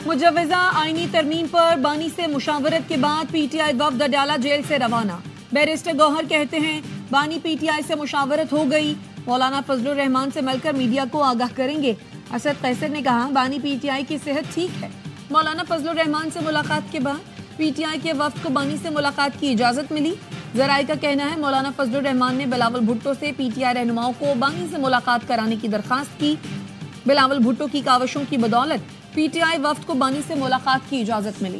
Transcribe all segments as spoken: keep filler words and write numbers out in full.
मुजव्वज़ा आईनी तरमीम पर बानी से मुशावरत के बाद पीटीआई वफ्द अडयाला जेल से रवाना। बैरिस्टर गौहर कहते हैं बानी पीटीआई से मुशावरत हो गई, मौलाना फजलुर रहमान से मिलकर मीडिया को आगाह करेंगे। असद कैसर ने कहा बानी पीटीआई की सेहत ठीक है। मौलाना फजलुर रहमान से मुलाकात के बाद पीटीआई के वफ्द को बानी से मुलाकात की इजाजत मिली। जराये का कहना है मौलाना फजलुर रहमान ने बिलावल भुट्टो से पीटीआई रहनुमाओं को बानी से मुलाकात कराने की दरखास्त की। बिलावल भुट्टो की काविशों की बदौलत पीटीआई वफ्द को बानी से मुलाकात की इजाजत मिली।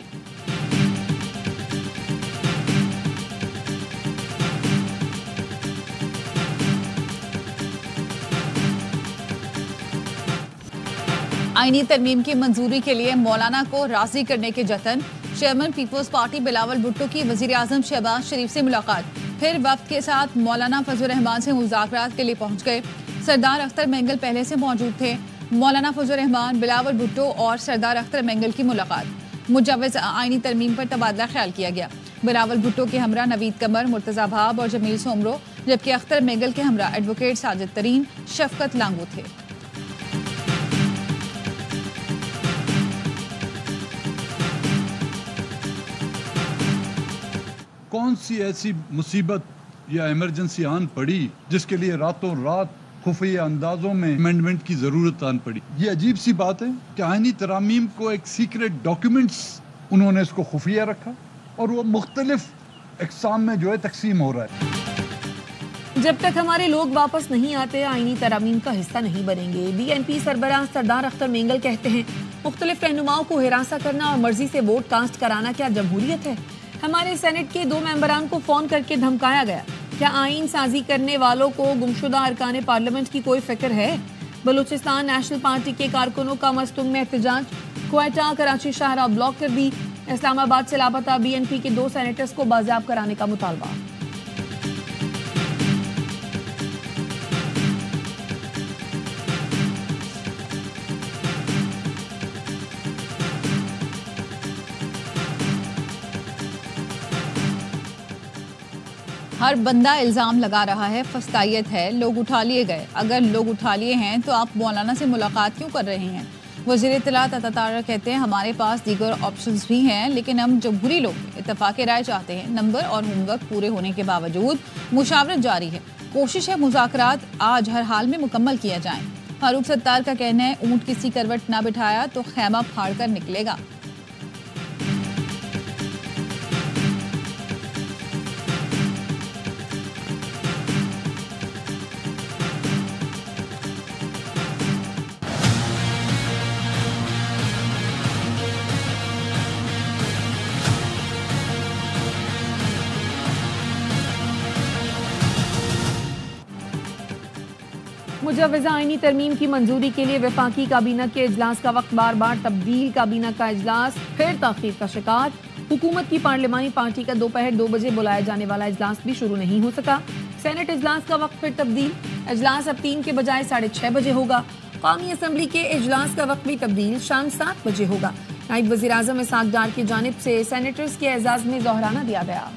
आईनी तरमीम की मंजूरी के लिए मौलाना को राजी करने के जतन। चेयरमैन पीपल्स पार्टी बिलावल भुट्टो की वजीर आजम शहबाज शरीफ से मुलाकात। फिर वफ्द के साथ मौलाना फजलुर रहमान से मुज़ाकरात के लिए पहुंच गए। सरदार अख्तर मेंगल पहले से मौजूद थे। मौलाना फजलुर रहमान, बिलावल भुट्टो और सरदार अख्तर मेंगल की मुलाकात। मुजव्वज़ आईनी तरमीम पर तबादला ख्याल किया गया। बिलावल भुट्टो के हमरा नवीद कमर, मुर्तज़ा भाब और जमील सोमरो, जबकि अख्तर मेंगल के हमरा एडवोकेट साजिद तरीन, शफकत लांगू थे। कौन सी ऐसी मुसीबत या इमरजेंसी आन पड़ी जिसके लिए रातों रात खुफिया अंदाजों में अमेंडमेंट की जरूरत आन पड़ी। ये अजीब सी बात है कि आईनी तरामीम को एक सीक्रेट डॉक्यूमेंट्स उन्होंने इसको खुफिया रखा और वो मुख्तलिफ इकसाम में जो है तकसीम हो रहा है। जब तक हमारे लोग वापस नहीं आते आईनी तरामीम का हिस्सा नहीं बनेंगे। बीएनपी सरबराह सरदार अख्तर मेंगल कहते हैं मुख्तलिफ रहनुमाओं को हिरासा करना और मर्जी से वोट कास्ट कराना क्या जमहूरियत है? हमारे सेनेट के दो मेंबरान को फोन करके धमकाया गया। क्या आईन साजी करने वालों को गुमशुदा अरकान पार्लियामेंट की कोई फिक्र है? बलूचिस्तान नेशनल पार्टी के कारकुनों का मस्तूंग में एहतजाज। क्वेटा कराची शाहराह ब्लॉक कर दी। इस्लामाबाद से लापता बीएनपी के दो सेनेटर्स को बाजियाब कराने का मुतालबा। हर बंदा इल्ज़ाम लगा रहा है फस्तायत है, लोग उठा लिए गए। अगर लोग उठा लिए हैं तो आप मौलाना से मुलाकात क्यों कर रहे हैं? वज़ीर इत्तलात अता कहते हैं हमारे पास दीगर ऑप्शंस भी हैं, लेकिन हम जमहूरी लोग इत्तफाक़ राय चाहते हैं। नंबर और होमवर्क पूरे होने के बावजूद मुशावरत जारी है। कोशिश है मुज़ाकरात आज हर हाल में मुकम्मल किया जाए। फारूक सत्तार का कहना है ऊँट किसी करवट ना बिठाया तो खैमा फाड़ कर निकलेगा। मुजव्वज़ा आईनी तरमीम की मंजूरी के लिए वफाकी काबीना के इजलास का वक्त बार बार तब्दील। काबीना का इजलास फिर ताख़ीर का शिकार। हुकूमत की पार्लिमानी पार्टी का दोपहर दो बजे बुलाया जाने वाला इजलास भी शुरू नहीं हो सका। सेनेट इजलास का वक्त फिर तब्दील। इजलास अब तीन के बजाय साढ़े छह बजे होगा। कौमी असम्बली के इजलास का वक्त भी तब्दील, शाम सात बजे होगा। नायब वज़ीर आज़म इसाक डार की जानिब से सेनेटर्स के एजाज़ में ज़ोहराना दिया गया।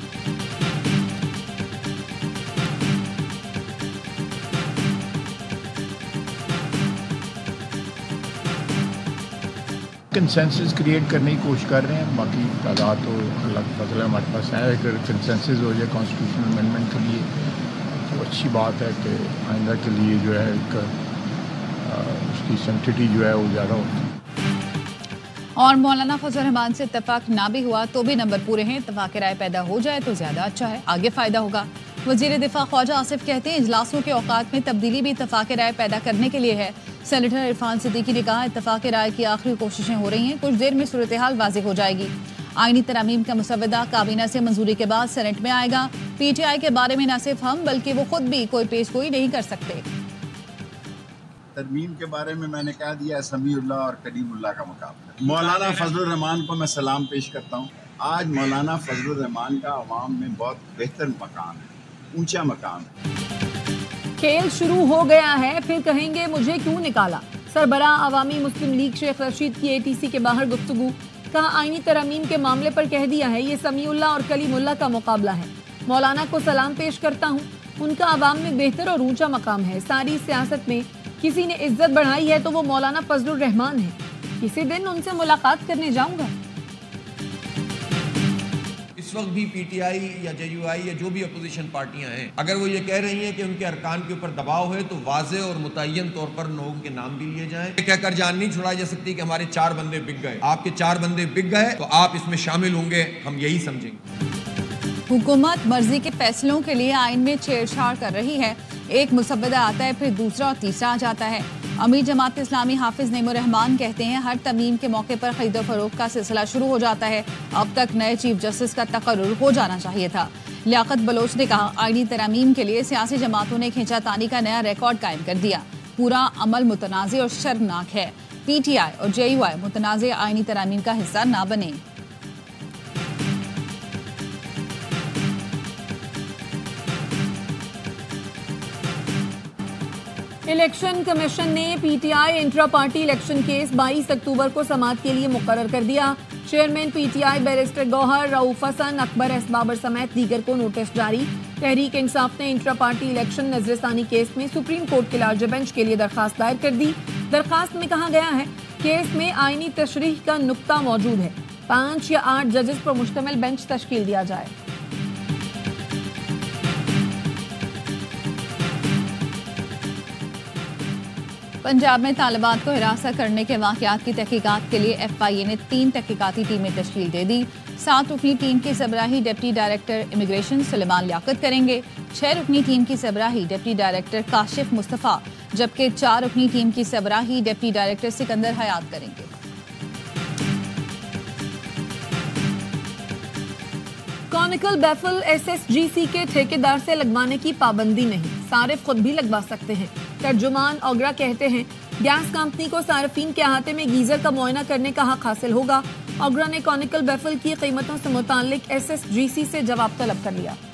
कंसेंसस क्रिएट करने की कोशिश कर रहे हैं। बाकी तादाद तो अल्लाह का फजल है, हमारे पास है। अगर कंसेंसस हो जाए कॉन्स्टिट्यूशनल अमेंडमेंट के लिए तो अच्छी बात है कि आइंदा के लिए जो है एक उसकी सेंटिटी जो है वो ज़्यादा होती है। और मौलाना फजलुर रहमान से इत्तफाक ना भी हुआ तो भी नंबर पूरे हैं। इत्तफाक राय पैदा हो जाए तो ज़्यादा अच्छा है, आगे फ़ायदा होगा। वज़ीर दिफा ख्वाजा आसिफ कहते हैं इजलासों के औकात में तब्दीली भी इत्तफाक राय पैदा करने के लिए है। सेनेटर इरफान सिद्दीकी ने कहा इत्तफाक राय की आखिरी कोशिशें हो रही हैं, कुछ देर में सूरत हाल वाज़ेह हो जाएगी। आईनी तरामीम का मुसवदा काबीना से मंजूरी के बाद सेनेट में आएगा। पीटीआई के बारे में न सिर्फ हम बल्कि वो खुद भी कोई पेश गोई नहीं कर सकते। तरमीम के बारे में मैंने कह दिया समीउल्लाह और कलीमुल्लाह का मुकाबला। मौलाना फजलुर रहमान को मैं सलाम पेश करता हूँ। आज मौलाना फजलुर रहमान का अवाम में बहुत बेहतर मकाम है, ऊंचा मकाम है। खेल शुरू हो गया है, फिर कहेंगे मुझे क्यों निकाला। सरबराह अवामी मुस्लिम लीग शेख रशीद की एटीसी के बाहर गुफ्तगू। कहा आईनी तरमीम के मामले पर कह दिया है ये समीउल्लाह और कलीमुल्लाह का मुकाबला है। मौलाना को सलाम पेश करता हूँ, उनका अवाम में बेहतर और ऊंचा मकाम है। सारी सियासत में किसी ने इज्जत बढ़ाई है तो वो मौलाना फजलुर रहमान है। किसी दिन उनसे मुलाकात करने जाऊंगा। इस वक्त भी पीटीआई या जेयूआई या जो भी अपोजिशन पार्टियां हैं, अगर वो ये कह रही हैं कि उनके अरकान के ऊपर दबाव है तो वाज़े और मुतय्यन तौर पर लोगों के नाम भी लिए जाएं। ये कहकर जान नहीं छुड़ाई जा सकती कि हमारे चार बंदे बिक गए। आपके चार बंदे बिक गए तो आप इसमें शामिल होंगे, हम यही समझेंगे। हुकूमत मर्जी के फैसलों के लिए आइन में छेड़छाड़ कर रही है। एक मुसव्वदा आता है, फिर दूसरा और तीसरा आ जाता है। अमीर जमात इस्लामी हाफिज नईमुर रहमान कहते हैं हर तमीम के मौके पर खरीदो फरोख्त का सिलसिला शुरू हो जाता है। अब तक नए चीफ जस्टिस का तकर्रुर हो जाना चाहिए था। लियाकत बलोच ने कहा आईनी तरामीम के लिए सियासी जमातों ने खींचातानी का नया रिकॉर्ड कायम कर दिया। पूरा अमल मुतनाज़ और शर्मनाक है। पीटीआई और जेयूआई मुतनाज़ आईनी तरामीम का हिस्सा ना बने। इलेक्शन कमीशन ने PTI intra party election case बाईस अक्टूबर को समाअत के लिए मुकर्रर कर दिया। Chairman PTI barrister Gohar, Rauf Hasan, Akbar S Babar समेत दीगर को नोटिस जारी। तहरीक इंसाफ ने इंट्रा पार्टी इलेक्शन नजरसानी केस में सुप्रीम कोर्ट के लार्ज बेंच के लिए दरखास्त दायर कर दी। दरखास्त में कहा गया है केस में आईनी तशरीह का नुक्ता मौजूद है। पांच या आठ जजेस पर मुश्तमिल बेंच तश्कील दिया जाए। पंजाब में तालिबात को हिरासत करने के वाकयात की तहकीकात के लिए एफ आई ए ने तीन तहकीकाती टीमें तश्कील दे दी। सात रुकनी टीम की सरबराही deputy director immigration Sulaiman Liaquat करेंगे। छह रुकनी टीम की सरबराही डिप्टी डायरेक्टर काशिफ मुस्तफ़ा, जबकि चार रुकनी टीम की सरबराही डिप्टी डायरेक्टर सिकंदर हयात करेंगे। Conical baffle S S G C के ठेकेदार से लगवाने की पाबंदी नहीं, सारिफ खुद भी लगवा सकते हैं। तर्जुमान ओगरा कहते हैं गैस कंपनी को सार्फिन के अहाते में गीजर का मुआयना करने का हक हासिल होगा। ओगरा ने कॉनिकल बैफल की कीमतों से मुताल्लिक एस एस जी सी से जवाब तलब कर लिया।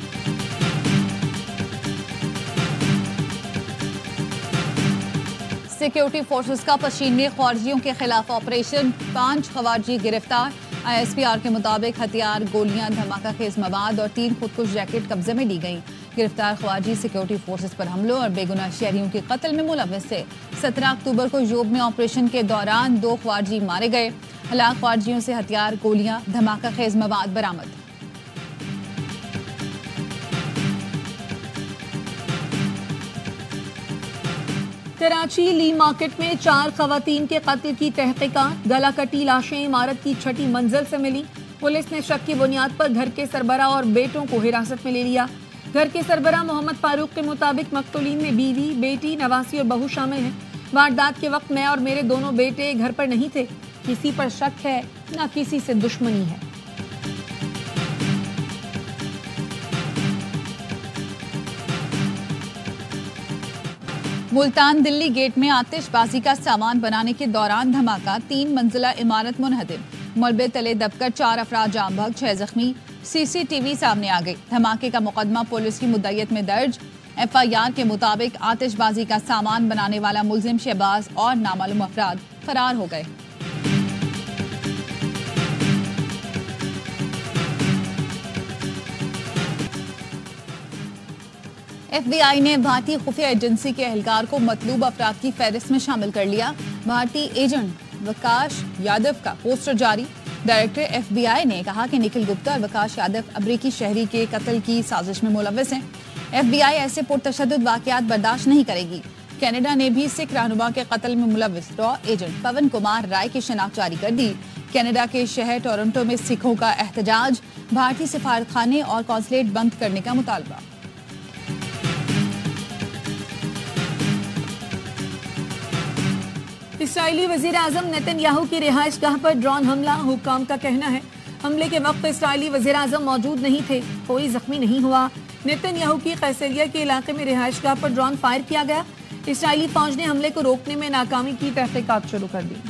सिक्योरिटी फोर्सेस का पश्चिम में ख्वारजियों के खिलाफ ऑपरेशन, पांच ख्वारजी गिरफ्तार। आई एस पी आर के मुताबिक हथियार, गोलियां, धमाका खेज मवाद और तीन खुदकुश जैकेट कब्जे में ली गई। गिरफ्तार ख्वारजी सिक्योरिटी फोर्सेस पर हमलों और बेगुनाह शहरियों के कत्ल में मुलव्वस थे। सत्रह अक्टूबर को योब में ऑपरेशन के दौरान दो ख्वारजी मारे गए। हलाक ख्वारजियों से हथियार, गोलियां, धमाका खेज मवाद बरामद। कराची ली मार्केट में चार खवातीन के कत्ल की तहकीकात, गला कटी लाशें इमारत की छठी मंजिल से मिली। पुलिस ने शक की बुनियाद पर घर के सरबरा और बेटों को हिरासत में ले लिया। घर के सरबरा मोहम्मद फारूक के मुताबिक मकतूलीन में बीवी, बेटी, नवासी और बहू शामिल हैं। वारदात के वक्त मैं और मेरे दोनों बेटे घर पर नहीं थे। किसी पर शक है न किसी से दुश्मनी है। मुल्तान दिल्ली गेट में आतिशबाजी का सामान बनाने के दौरान धमाका, तीन मंजिला इमारत मुनहदिम। मलबे तले दबकर चार अफराद जाम बहक, छह जख्मी। सीसीटीवी सामने आ गई। धमाके का मुकदमा पुलिस की मुद्दयत में दर्ज। एफ आई आर के मुताबिक आतिशबाजी का सामान बनाने वाला मुलजिम शहबाज और नामालूम अफराद फरार हो गए। एफ बी आई ने भारतीय खुफिया एजेंसी के एहलकार को मतलूब अफराद की फहरिस्त में शामिल कर लिया। भारतीय एजेंट विकास यादव का पोस्टर जारी। डायरेक्टर एफ बी आई ने कहा कि निखिल गुप्ता और विकास यादव अमरीकी शहरी के कत्ल की साजिश में मुलव्वस हैं। एफ बी आई ऐसे पुरतशद्दुद वाकयात बर्दाश्त नहीं करेगी। कनाडा ने भी सिख रहनुमा के कत्ल में मुलव्वस रॉ एजेंट पवन कुमार राय की शनाख्त जारी कर दी। कनाडा के शहर टोरंटो में सिखों का एहतजाज, भारतीय सफारतखाने और कॉन्सुलेट बंद करने का मुतालबा। इस्राईली वजीर आजम नेतन्याहू की रिहाइश गाह पर ड्रोन हमला। हुक्काम का कहना है हमले के वक्त इस्राईली वजीर आजम मौजूद नहीं थे, कोई जख्मी नहीं हुआ। नेतन्याहू की कैसरिया के इलाके में रिहाइश गाह पर ड्रोन फायर किया गया। इस्राईली फौज ने हमले को रोकने में नाकामी की तहकीकात शुरू कर दी।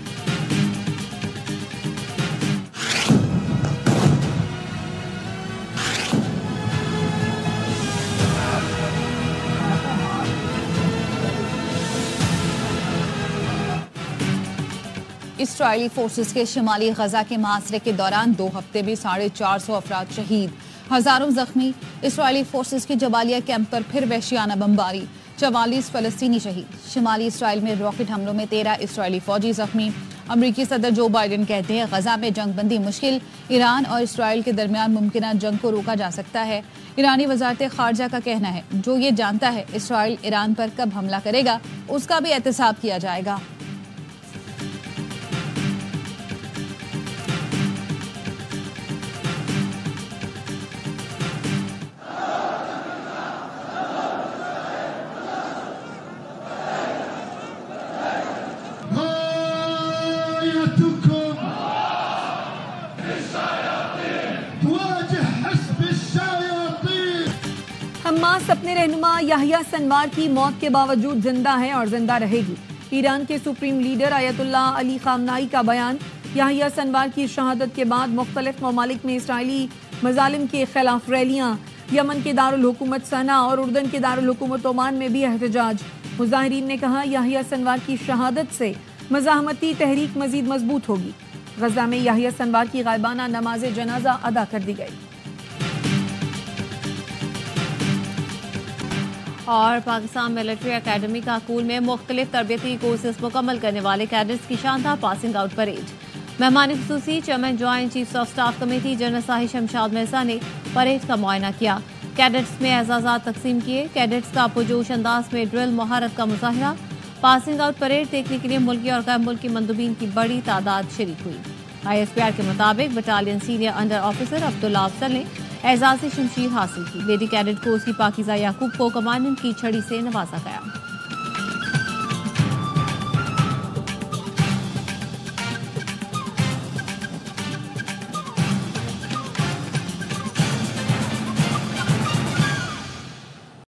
इस्राईली फोर्सेस के शिमाली गजा के मुहासरे के दौरान दो हफ्ते में साढ़े चार सौ अफराद शहीद, हजारों जख्मी। इस्राईली फोर्सेस के जबालिया कैंप पर फिर वहशियाना बमबारी। चवालीस फलस्तीनी शहीद। शिमाली इसराइल में रॉकेट हमलों में तेरह इसराइली फौजी जख्मी। अमरीकी सदर जो बाइडेन कहते हैं गजा में जंग बंदी मुश्किल, ईरान और इसराइल के दरमियान मुमकिन जंग को रोका जा सकता है। ईरानी वजारत खारजा का कहना है जो ये जानता है इसराइल ईरान पर कब हमला करेगा उसका भी एहतसाब किया जाएगा। हमास अपने रहनुमा याहिया सिनवार की मौत के बावजूद जिंदा है और जिंदा रहेगी। ईरान के supreme leader Ayatollah Ali Khamenei का बयान। याहिया सिनवार की शहादत के बाद मुख्तलिफ ममालिक में इसराइली मजालिम के खिलाफ रैलियां। यमन के दारुल हुकूमत सना और उर्दन के दारुल हुकूमत ओमान में भी एहतजाज। मुजाहिरीन ने कहा याहिया सिनवार की शहादत से मज़ाहमती तहरीक मजीद मजबूत होगी। गजा में याहिया सिनवार की गायबाना नमाज जनाजा अदा कर दी गई। और पाकिस्तान मिलिट्री अकेडमी काकूल में मुख्तलिफ तरबियती कोर्सेज मुकम्मल करने वाले कैडेट्स की शानदार पासिंग आउट परेड। मेहमान खुसूसी chairman joint chiefs of staff committee general साहिब शमशाद मिर्जा ने परेड का मुआयना किया। कैडेट्स में एजाज़ात तकसीम किए। कैडेट्स का पुरजोश अंदाज में ड्रिल महारत का मुजाहरा। पासिंग आउट परेड देखने के लिए मुल्की और गैर मुल्की मंदूबीन की बड़ी तादाद शरीक हुई। आई एस पी आर के मुताबिक battalion senior under officer Abdullah Afzal ने एजाज़ी शमशीर हासिल की। लेडी कैडेट कोर्स की पाकिज़ा याकूब को कमांडेंट की छड़ी से नवाजा गया।